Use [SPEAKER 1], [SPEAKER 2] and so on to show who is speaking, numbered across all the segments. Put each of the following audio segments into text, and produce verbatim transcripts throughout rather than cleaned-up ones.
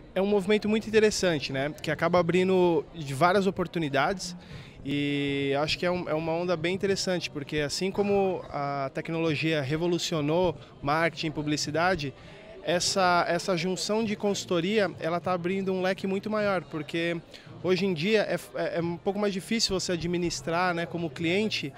[SPEAKER 1] É um movimento muito interessante, né? Que acaba abrindo de várias oportunidades e acho que é, um, é uma onda bem interessante, porque assim como a tecnologia revolucionou marketing e publicidade, essa, essa junção de consultoria ela está abrindo um leque muito maior, porque hoje em dia é, é, é um pouco mais difícil você administrar, né, como cliente,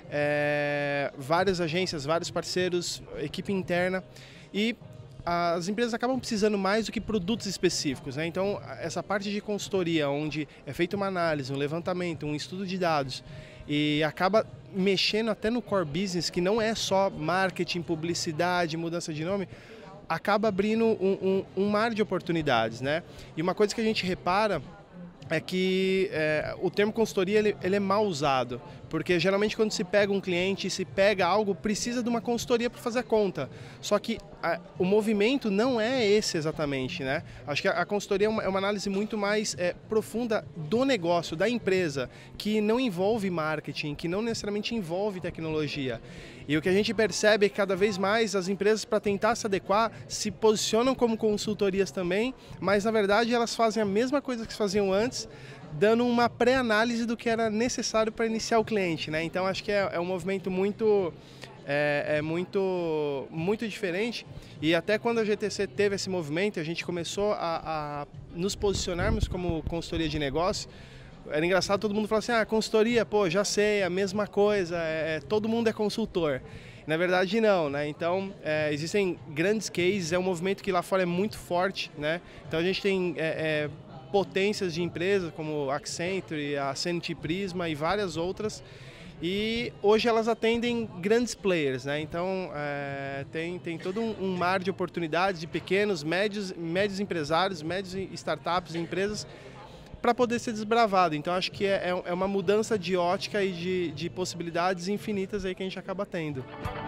[SPEAKER 1] é, várias agências, vários parceiros, equipe interna, e as empresas acabam precisando mais do que produtos específicos, né? Então, essa parte de consultoria, onde é feita uma análise, um levantamento, um estudo de dados, e acaba mexendo até no core business, que não é só marketing, publicidade, mudança de nome, acaba abrindo um, um, um mar de oportunidades, né? E uma coisa que a gente repara é que é, o termo consultoria ele, ele é mal usado, porque geralmente quando se pega um cliente, se pega algo, precisa de uma consultoria para fazer a conta. Só que a, o movimento não é esse exatamente, né? Acho que a, a consultoria é uma, é uma análise muito mais é, profunda do negócio, da empresa, que não envolve marketing, que não necessariamente envolve tecnologia. E o que a gente percebe é que cada vez mais as empresas, para tentar se adequar, se posicionam como consultorias também, mas na verdade elas fazem a mesma coisa que faziam antes, dando uma pré-análise do que era necessário para iniciar o cliente, né? Então acho que é, é um movimento muito, é, é muito, muito diferente, e até quando a G T C teve esse movimento, a gente começou a, a nos posicionarmos como consultoria de negócio. Era engraçado, todo mundo falava assim, ah, consultoria, pô, já sei, a mesma coisa, é, todo mundo é consultor. Na verdade não, né? Então é, existem grandes cases, é um movimento que lá fora é muito forte, né? Então a gente tem é, é, potências de empresas como a Accenture, a Zenith Prisma e várias outras, e hoje elas atendem grandes players, né? Então é, tem, tem todo um, um mar de oportunidades de pequenos, médios, médios empresários, médios startups, empresas, para poder ser desbravado. Então acho que é, é uma mudança de ótica e de, de possibilidades infinitas aí que a gente acaba tendo.